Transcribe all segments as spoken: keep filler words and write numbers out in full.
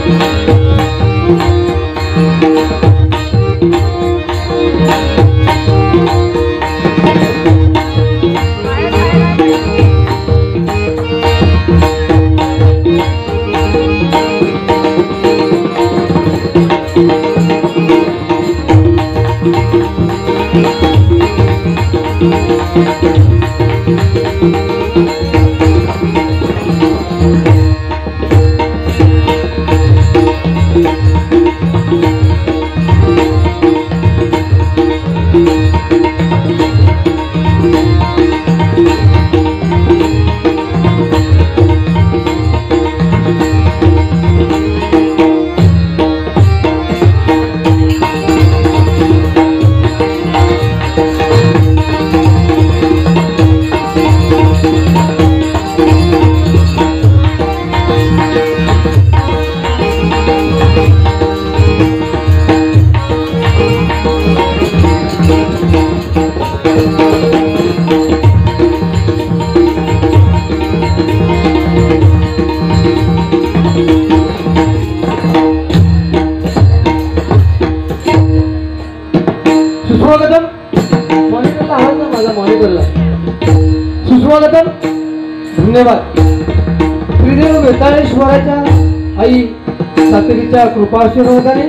सुस्वागतम धन्यवाद। श्रीदेव वेताळेश्वराच्या आई सातेरीच्या कृपाशीर्वादाने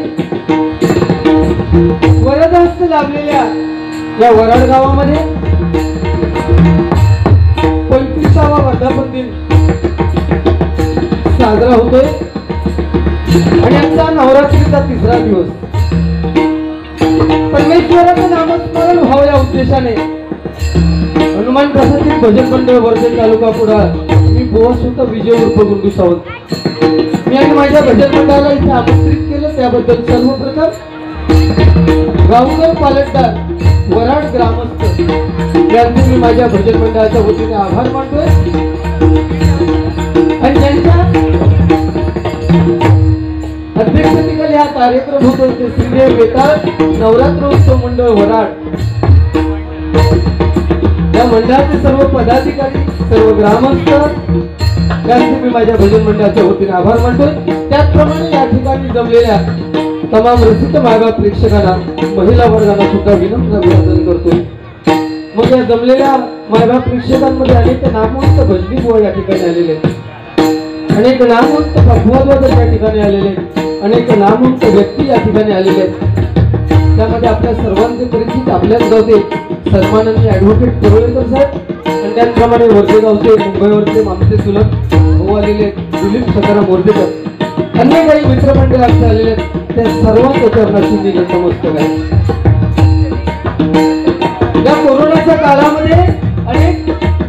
वरदहस्त लाभलेल्या या वराड गावामध्ये पंचवीसावा वर्धापन दिन साजरा होतोय आणि आजचा नवरात्रीचा तिसरा दिवस। परमेश्वराचं नामस्मरण व्हावं या उद्देशाने हनुमान प्रसाद भजन मंडळ वर्धे तालुका कुडाळ मी बोस होता विजय उर्फ गुंडू सावंत मी आणि माझ्या भजन मंडळाला इथे आमंत्रित केलं त्याबद्दल सर्वप्रथम गावकर पालटदार वराड ग्रामस्थ यांचे मी माझ्या भजन मंडळाच्या वतीने आभार मानतोय आणि त्यांच्या अध्यक्षतेखाली हा कार्यक्रम होतो ते श्रीदेव वेताळ नवरात्रोत्सव मंडळ वराड या मंडळाचे सर्व पदाधिकारी सर्व ग्रामस्थ यांचे मी माझ्या भजन मंडळाच्या वतीने आभार मानतोय। त्याचप्रमाणे या ठिकाणी जमलेल्या तमाम रसिक मायबाप प्रेक्षकांना महिला वर्गाला सुद्धा विनम्र अभिवादन करतो। मग या जमलेल्या मायबाप प्रेक्षकांमध्ये अनेक नामवंत भजनी बुवा या ठिकाणी आलेले अनेक नामवंत पखवाजवादक या ठिकाणी आलेले अनेक नामवंत व्यक्ती या ठिकाणी आलेले त्यामध्ये आपल्या सर्वांचे परिचित आपल्याच गावचे सन्माननीय ॲडव्होकेट परोळेकर साहेब आणि त्याचप्रमाणे वर्धे गावचे मुंबईवरचे आमचे चुलत भाऊ आलेले दिलीप सकाराम वर्धेकर अन्य काही मित्रमंडळ आमचे आलेले त्या सर्वांच्या चरणाशी मी नतमस्तक आहे। या कोरोनाच्या काळामध्ये अनेक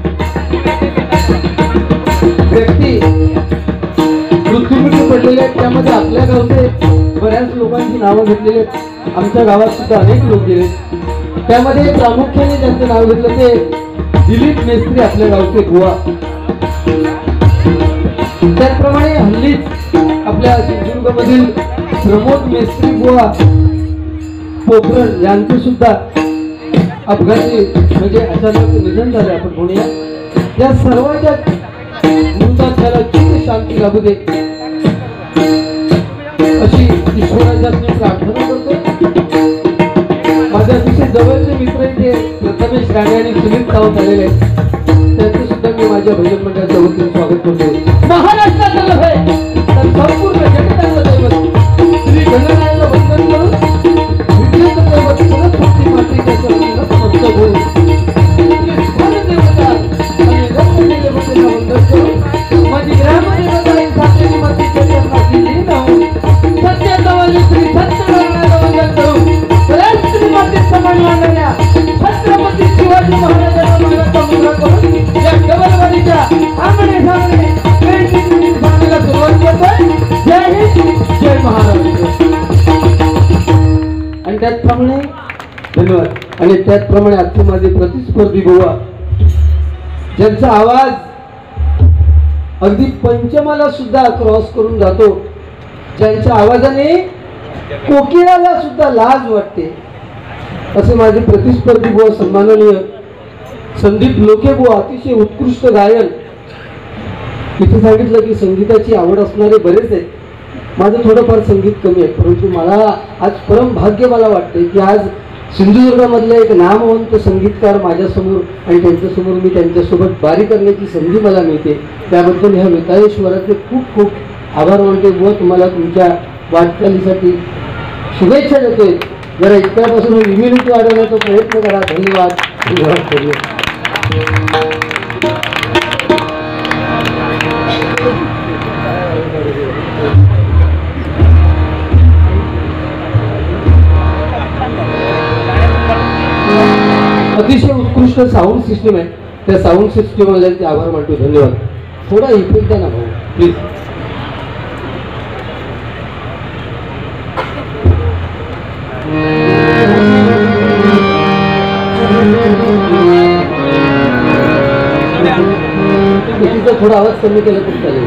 व्यक्ती मृत्युमुखी पडलेले आहेत त्यामध्ये आपल्या गावचे बऱ्याच लोकांची नावं घेतलेली आहेत आमच्या गावात सुद्धा अनेक लोक गेले त्यामध्ये प्रामुख्याने त्यांचं नाव घेतलं ते दिलीप मेस्त्री आपल्या गावचे बुवा त्याचप्रमाणे हल्लीच आपल्या सिंधुदुर्ग मधील प्रमोद मेस्त्री बुवा पोखरण यांचे सुद्धा अपघाती म्हणजे अचानक निधन झाले आपण म्हणूया या सर्वांच्या मृतात्म्याला चित्त शांती लाभू दे अशी ईश्वराच्या मी प्रार्थना करतो। माझ्या अतिशय जवळचे मित्र इथे प्रथमेश राणे आणि सुनील सावंत आलेले त्यांचे सुद्धा मी माझ्या भजन मंडळाच्या वतीने स्वागत करतो। महाराष्ट्राचं नव्हे तर संपूर्ण जगताचं दैवत श्री गणरायाला वंदन करून विद्येचं दैवत सरस्वती मातेच्या चरणी नतमस्तक होऊन देवता आणि रत्न देवतेला वंदन करून माझी ग्रामदेवता ही सातेरी मातेच्या चरणाची लीन होऊन सत्यतावाली श्री सत्यनारायणाला वंदन करून श्री माते समान मानणाऱ्या छत्रपती शिवाजी महाराजांना मानाचा मुद्रा करून या डबलवाडीच्या आंगणे सामने सांगण्याला सुरुवात करतोय। जय हिंद जय महाराष्ट्र। आणि त्याचप्रमाणे धन्यवाद आणि त्याचप्रमाणे आजचे माझे प्रतिस्पर्धी बुवा ज्यांचा आवाज अगदी पंचमाला सुद्धा क्रॉस करून जातो ज्यांच्या आवाजाने कोकिळाला सुद्धा लाज वाटते असे माझे प्रतिस्पर्धी बुवा सन्माननीय संदीप लोके बुवा अतिशय उत्कृष्ट गायन इथे सांगितलं की संगीताची आवड असणारे बरेच आहेत माझं थोडंफार संगीत कमी आहे, परंतु मला आज परम भाग्य मला वाटते की आज सिंधुदुर्गामधले एक नामवंत संगीतकार माझ्यासमोर आणि त्यांच्यासमोर मी त्यांच्यासोबत बारी करण्याची संधी मला मिळते. त्याबद्दल ह्या वेताळेश्वराचे खूप खूप आभार मानते व तुम्हाला तुमच्या वाटचालीसाठी शुभेच्छा देतोय. जरा इतक्यापासून इम्युनिटी वाढवण्याचा प्रयत्न करा. धन्यवाद. धन्यवाद. अतिशय उत्कृष्ट साऊंड सिस्टीम आहे. त्या साऊंड सिस्टीम वाल्यांचे आभार मानतो. धन्यवाद. थोडा इफेक्ट द्या ना भाऊ प्लीज. तिचा थोडा आवाज कमी केला तरी चालेल.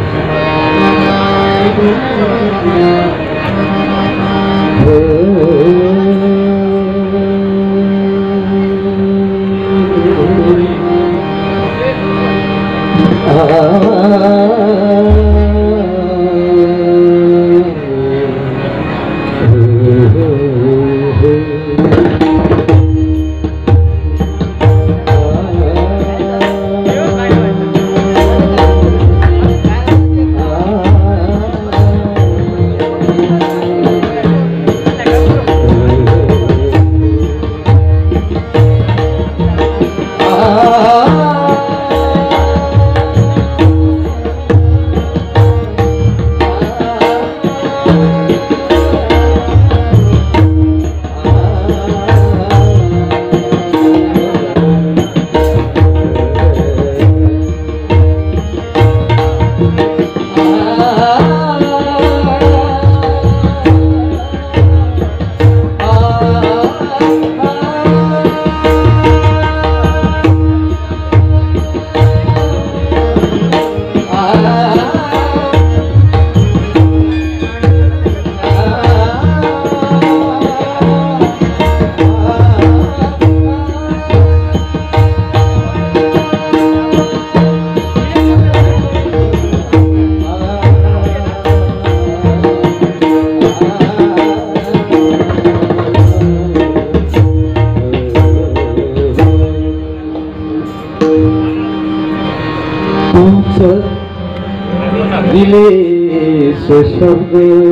दिले शब्द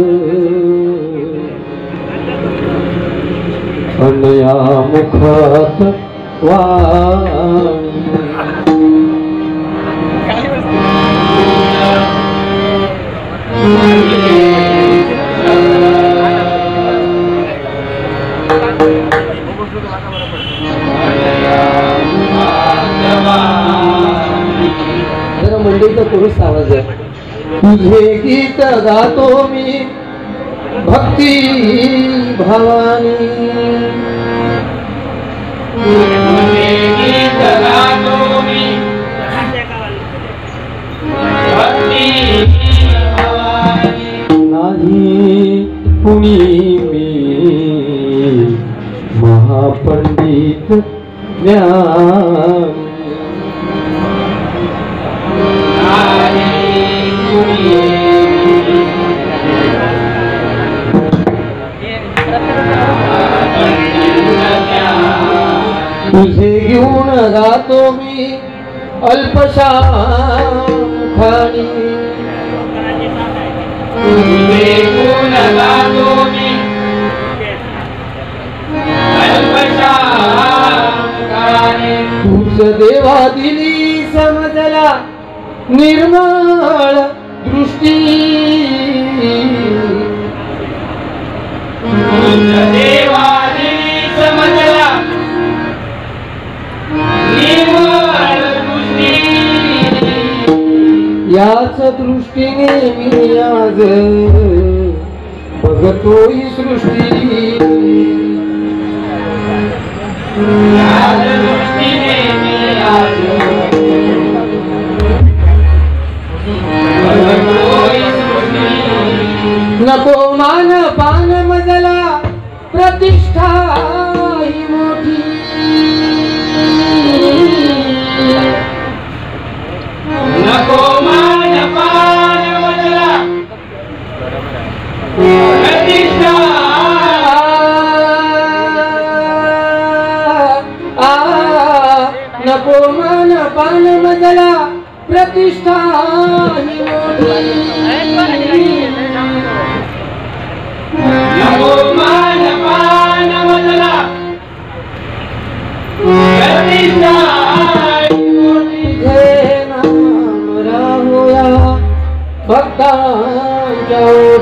अनया मुखात वाणी जरा मंडळीचा पुरुष आवाज आहे. तुझे गीत गातो मी भक्ती भावानी. तुझे गीत गातो मी भक्ती भावानी. नाही कुणी मी महापंडित ज्ञान. तुझे घेऊन गातो मी अल्पशान खाणी. तुझे घेऊन गातो मी अल्पशान खाणी. तुझ देवा दिली समजला निर्मळ दृष्टी. तुझ देवा दिली समजला निर्मळ दृष्टी. याच दृष्टीने मी आज बघतोय सृष्टी. याच दृष्टीने मी आज नको मान पान मजला प्रतिष्ठा ही मोठी. नको मान पान मजला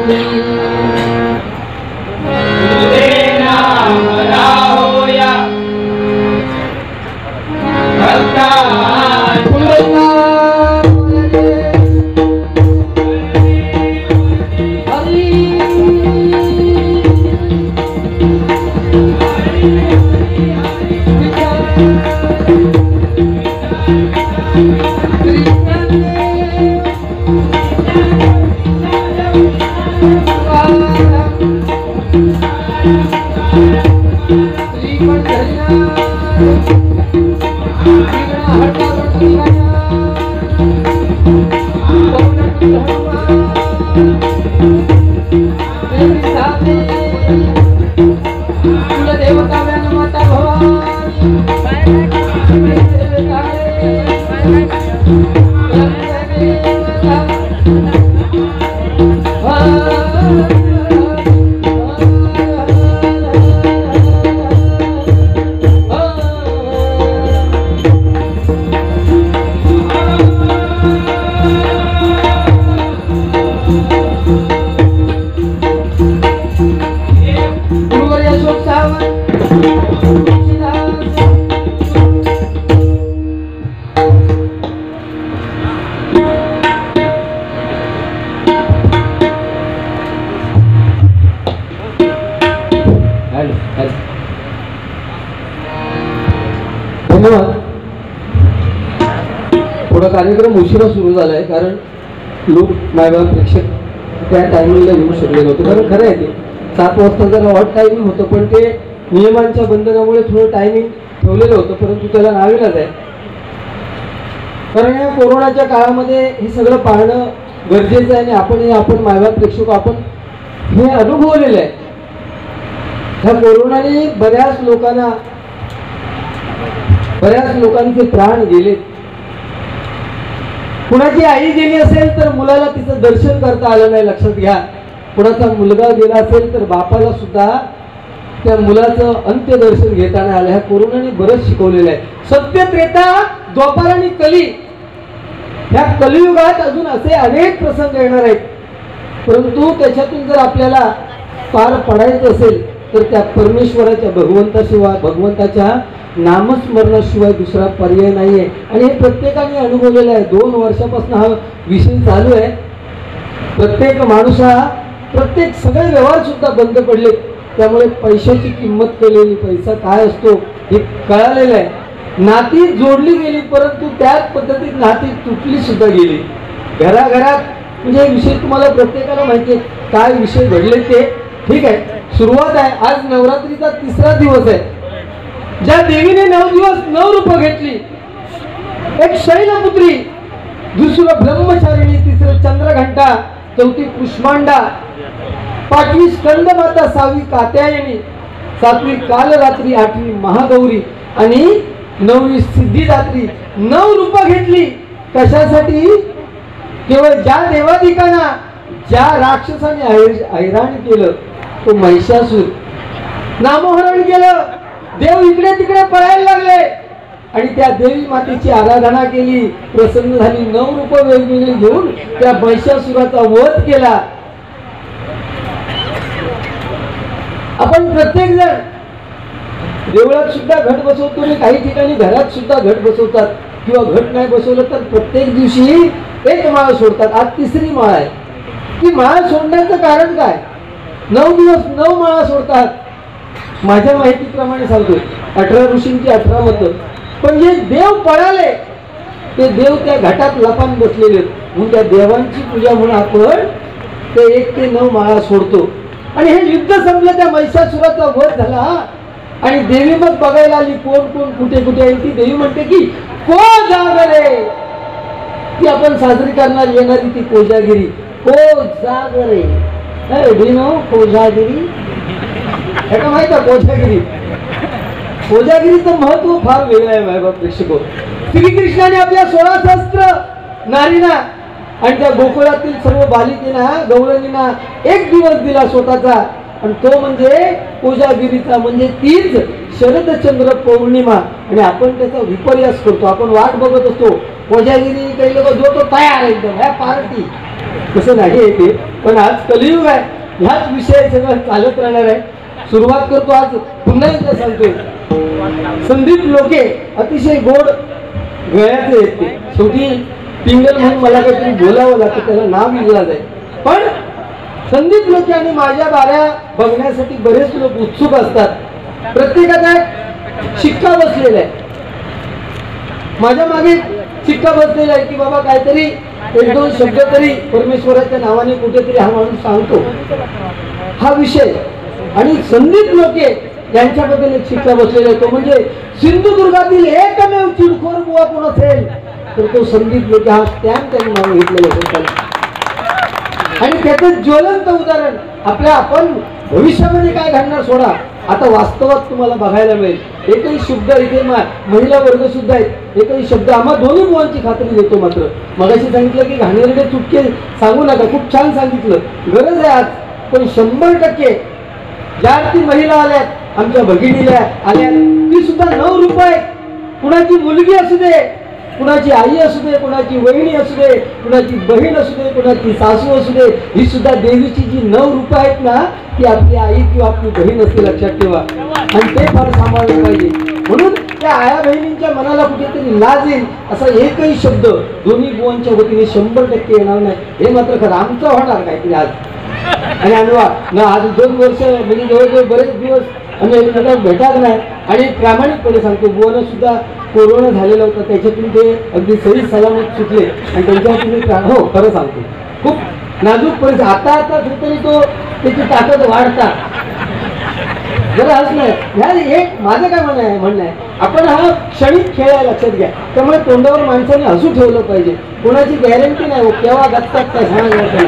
थोडा कार्यक्रम उशिरा सुरू झालाय कारण लोक मायबाप प्रेक्षक त्या टायमिंगला येऊ शकले नव्हते. कारण खरं आहे ते सात वाजता जर ऑड टायमिंग होतं पण ते नियमांच्या बंधनामुळे थोडं टायमिंग ठेवलेलं होतं परंतु त्याला नावीलाज आहे. कारण या कोरोनाच्या काळामध्ये हे सगळं पाहणं गरजेचं आहे आणि आपण आपण मायबाप प्रेक्षक आपण हे अनुभवलेलं आहे. ह्या कोरोनाने बऱ्याच लोकांना बऱ्याच लोकांचे प्राण गेले. कुणाची आई गेली असेल तर मुलाला तिचं दर्शन करता आलं नाही, लक्षात घ्या. कुणाचा मुलगा गेला असेल तर बापाला सुद्धा त्या मुलाचं अंत्यदर्शन घेता नाही आलं. ह्या कोरोनाने बरंच शिकवलेलं आहे. सत्य, त्रेता, द्वापार आणि कली ह्या कलियुगात अजून असे अनेक प्रसंग येणार आहेत. परंतु त्याच्यातून जर आपल्याला पार पडायचं असेल तर त्या परमेश्वराच्या भगवंताशिवाय भगवंताच्या नामस्मरणाशिवाय दुसरा पर्याय नाहीये. आणि हे प्रत्येकाने अनुभवलेलं आहे. दोन वर्षापासून हा विषय चालू आहे. प्रत्येक माणूस हा प्रत्येक सगळे व्यवहार सुद्धा बंद पडले. त्यामुळे पैशाची किंमत कळलेली, पैसा काय असतो हे कळालेलं आहे. नाती जोडली गेली परंतु त्याच पद्धतीत नाती तुटली सुद्धा गेली. घराघरात म्हणजे विषय तुम्हाला प्रत्येकाला माहिती आहे काय विषय घडले ते. ठीक आहे, सुरुवात आहे. आज नवरात्रीचा तिसरा दिवस आहे. ज्या देवीने नऊ दिवस नऊ रूप घेतली, एक शैलपुत्री, दुसरं ब्रह्मचारिणी, तिसरं चंद्रघंटा, चौथी कुष्मांडा, पाचवी स्कंदमाता, सहावी कात्यायनी, सातवी कालरात्री, आठवी महागौरी आणि नववी सिद्धिदात्री. नऊ रूप घेतली कशासाठी? केवळ ज्या देवाधिकांना ज्या राक्षसाने हैराण केलं तो महिषासूर, नामोहरण केलं, देव इकडे तिकडे पळायला लागले आणि त्या देवी मातेची आराधना केली, प्रसन्न झाली. नऊ रूप वेगवेगळी घेऊन त्या महिषासुराचा वध केला. आपण प्रत्येक जण देवळात सुद्धा घट बसवतो आणि काही ठिकाणी घरात सुद्धा घट बसवतात किंवा घट नाही बसवलं तर प्रत्येक दिवशी एक माळ सोडतात. आज तिसरी माळ आहे. ती माळ सोडण्याचं कारण काय? नऊ दिवस नऊ माळा सोडतात. माझ्या माहितीप्रमाणे सांगतोय अठरा ऋषींची अठरा मतं. पण जे देव पळाले ते देव त्या घाटात लपान बसलेले म्हणून त्या देवांची पूजा म्हणून आपण ते एक ते नऊ माळा सोडतो. आणि हे युद्ध संपलं, त्या महिषासुराचा वध झाला आणि देवी मग बघायला आली कोण कोण कुठे कुठे आहे. ती देवी म्हणते की को जागरे, ती आपण साजरी करणार येणारी ती कोजागिरी. को जागरे नो कोजागिरी हे का माहिती आहे? कोजागिरी कोजागिरीचं महत्व फार वेगळं आहे मायबाप प्रेक्षको. श्रीकृष्णाने आपल्या सोळा सहस्त्र नारींना आणि त्या गोकुळातील सर्व बालिकेना गौरणींना एक दिवस दिला स्वतःचा आणि तो म्हणजे कोजागिरीचा, म्हणजे तीच शरदचंद्र पौर्णिमा. आणि आपण त्याचा विपर्यास करतो. आपण वाट बघत असतो कोजागिरी, काही लोक जो तो तयार एकदम ह्या पार्टी तसं नाही आहे ते, पण आज कलियुग आहे, ह्याच विषय सगळं चालत राहणार आहे. सुरुवात करतो आज पुन्हा एकदा सांगतोय. संदीप लोके अतिशय गोड गळ्याचे आहेत ते. शेवटी पिंगल म्हणून मला काहीतरी बोलावं लागतं, त्याला नाव लिहिला जाईल. पण संदीप लोके आणि माझ्या बाऱ्या बघण्यासाठी बरेच लोक उत्सुक असतात. प्रत्येकाचा एक शिक्का बसलेला आहे, माझ्या मागे शिक्का बसलेला आहे की बाबा काहीतरी एक दोन शब्द तरी परमेश्वराच्या नावाने कुठेतरी हा माणूस सांगतो, हा विषय. आणि संदीप लोके यांच्याबद्दल एक शिक्का बसलेला आहे, तो म्हणजे सिंधुदुर्गातील एकमेव चिडखोर बुवा कोण असेल तर तो संदीप लोके. हा स्टॅम्प त्यांनी नाव घेतलेलं आहे. आणि त्याचं ज्वलंत उदाहरण आपल्या आपण भविष्यामध्ये काय घडणार सोडा, आता वास्तवात तुम्हाला बघायला मिळेल. एकही शब्द इथे महिला वर्ग सुद्धा आहेत, एकही शब्द आम्हा दोन्ही मुलांची खात्री देतो. मात्र मगाशी सांगितलं की घाणेरडे चुटके सांगू नका, खूप छान सांगितलं, गरज आहे आज. पण शंभर टक्के ज्या ती महिला आल्यात, आमच्या भगिनीला आल्यात, ती सुद्धा नऊ रुपये, कुणाची मुलगी असू दे, कुणाची आई असू दे, कुणाची वहिनी असू दे, कुणाची बहीण असू दे, कुणाची सासू असू दे, ही सुद्धा देवीची जी नऊ रूप आहेत ना, ती आपली आई किंवा आपली बहीण असते, लक्षात ठेवा. आणि ते फार सांभाळलं पाहिजे. म्हणून त्या आया बहिणींच्या मनाला कुठेतरी लाज येईल असा एकही शब्द दोन्ही बुवांच्या वतीने शंभर टक्के येणार नाही, हे मात्र खरं. आमचं होणार काहीतरी आज. आणि अनुभवा ना आज दोन वर्ष म्हणजे जवळजवळ बरेच दिवस आम्ही एकमेकांना भेटत नाही. आणि प्रामाणिकपणे सांगतो, बुवानं सुद्धा कोरोना झालेला होता, त्याच्यातून ते अगदी सही सलामत सुटले. आणि त्यांच्यातून हो खरं सांगतो खूप नाजूक परिस्थिती. आता आता तरी तो त्याची ताकद वाढतात जरा हस नाही. ह्या एक माझं काय म्हणणं आहे म्हणणं आहे आपण हा क्षणिक खेळ आहे, लक्षात घ्या. त्यामुळे तोंडावर माणसाने हसू ठेवलं पाहिजे. कोणाची गॅरंटी नाही, केव्हा गचतात काय सांगा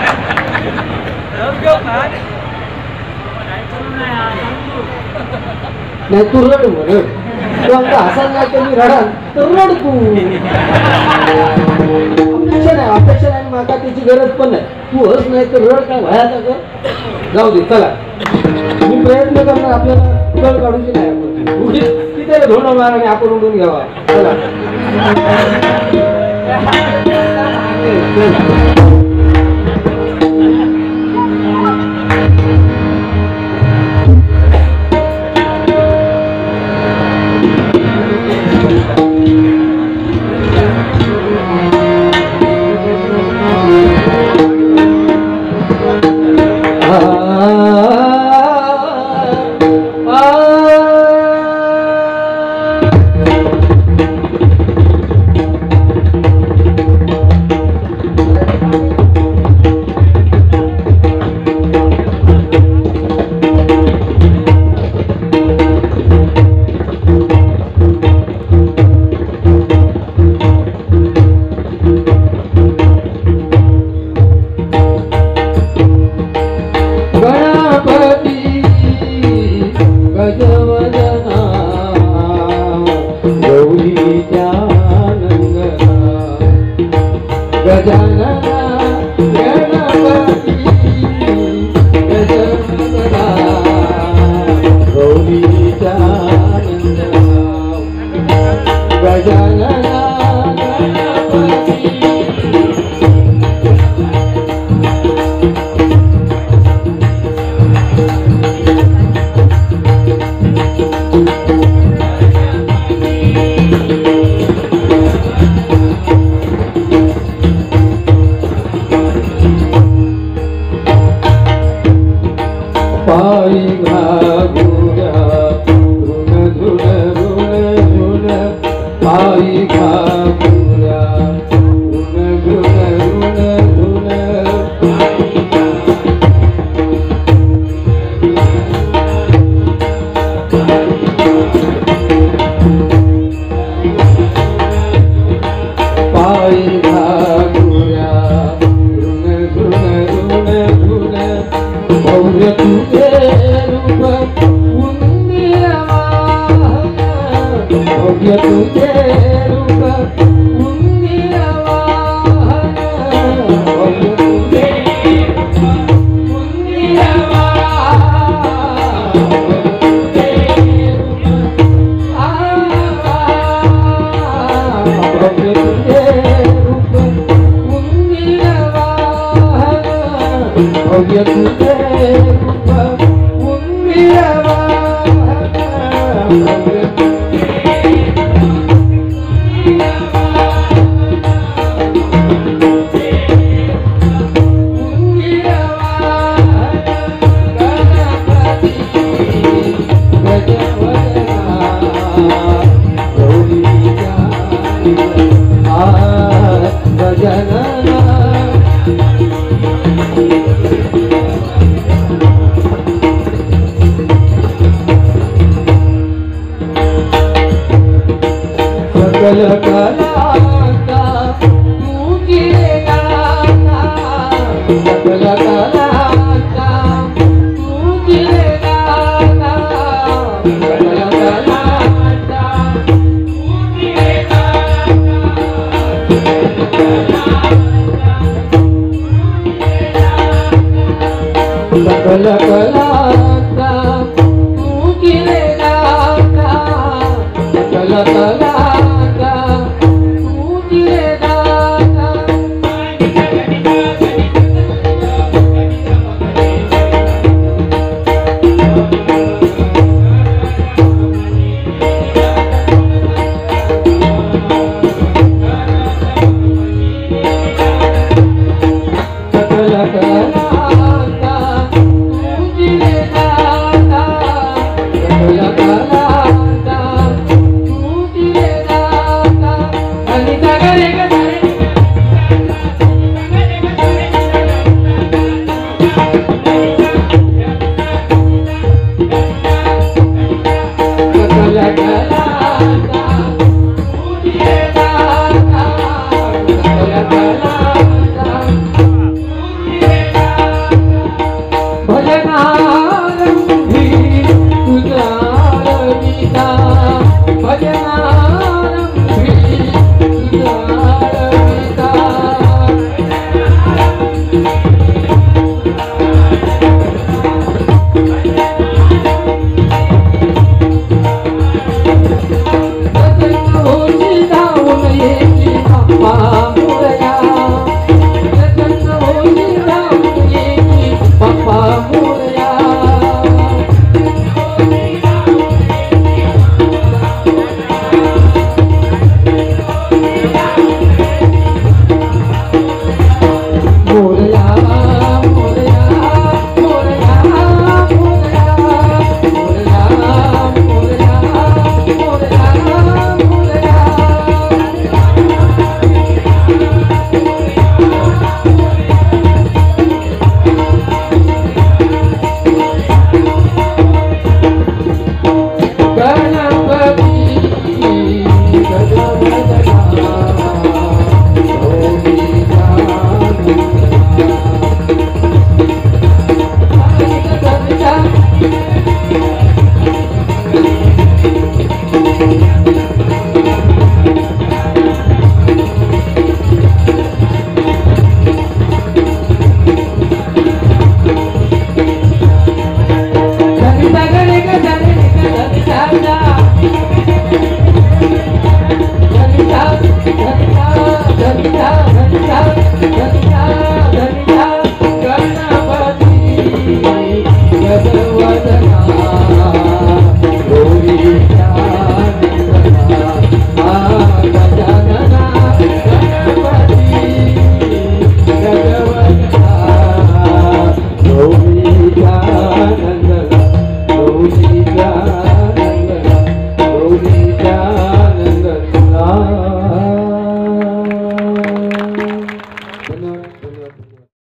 नाही. तू रड रड, तू आमचा हसायला नाही तर मी रडाल तर रड तू. अपेक्षा नाही, अपेक्षा नाही, माका त्याची गरज पण नाही. तू हस नाही तर रड, काय व्हायचा कर, जाऊ दे. चला मी प्रयत्न करणार आपल्याला कळ काढूची नाही. आपण की त्याला धोंड मार आणि आपण उडून घ्यावा. चला भव्य तुझे रूप उन्मिळवा भव्य सकल कलाचा तुझी गाथा सकल कलाचा तुझी गाथा सकल कलाचा तुझी गाथा सकल कला